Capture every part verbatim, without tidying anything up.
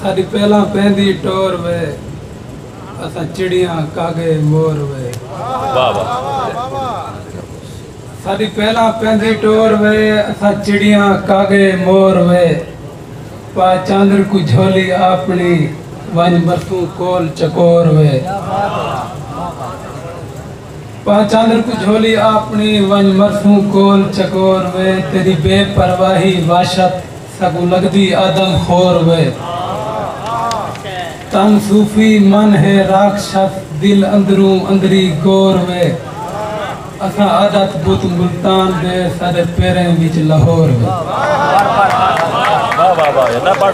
सारी पहला पहंदी टोर वे असा चिड़िया कागे मोर वे। वाह वाह। सारी पहला पहंदी टोर वे असा चिड़िया कागे मोर वे। पा चांदर को झोली अपनी वन मरसू कोल चकोर वे। पा चांदर को झोली अपनी वन मरसू कोल चकोर वे। तेरी बेपरवाही वाशत सगु लगदी आदम खोर वे। तन सूफी मन है राक्षस दिल अंदरू अंदरी गोर वे। असा आदत बुत मुल्तान दे सारे पैरें विच लाहौर वे। वाह वाह वाह ना पाठ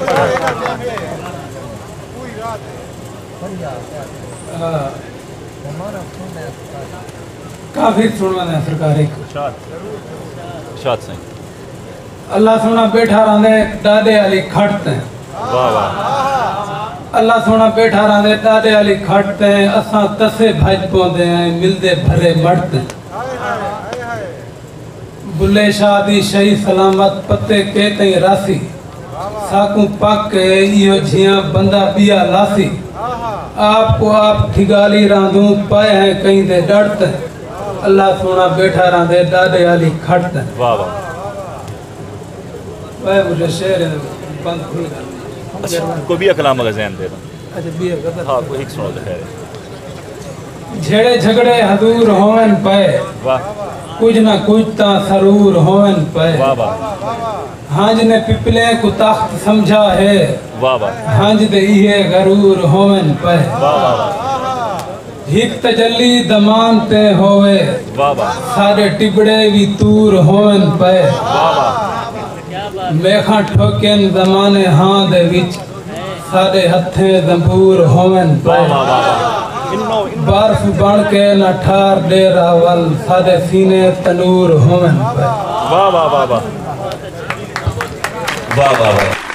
काफी सुनवा है सरकार एक शाद सिंह अल्लाह सोना बैठा रहंदे दादे वाली खड़ते। वाह वाह। अल्लाह सोना बैठा रहंदे दादे वाली खड़ते। असा तसे भज पौंदे हैं मिलदे भरे मड़ते। बुल्ले शाह दी शही सलामत पत्ते के तई रासी। साकू पक इयो झिया बंदा पिया लासी। आपको आप ठिगाली रांधू पाए हैं कहीं दे डरते। अल्लाह सोना बैठा रहंदे दादे वाली खड़ते। वाह वाह। वह मुझे शेर बंद खुल गया। अच्छा कोई भी कलाम अगर ज़हन दे दो। अच्छा भी है हाँ कोई एक सुनो तो खैर। झेड़े झगड़े हजूर होवन पे। वाह। कुछ ना कुछ ता सरूर होवन पे। वाह वाह। हांज ने पिपले को तख्त समझा है। वाह वाह। हांज दे इहे गरूर होवन पे। वाह वाह। हिक तजल्ली दमान ते होवे। वाह वाह। सारे टिबड़े भी तूर होवन पे। वाह वाह। मेखा ठोकेन जमाने हाँ दे विच सारे हथे जंबूर होवन पे। बर्फ बन के न ठार दे रावल सारे सीने तनूर होवन पे। वाह वाह वाह वाह वाह वाह।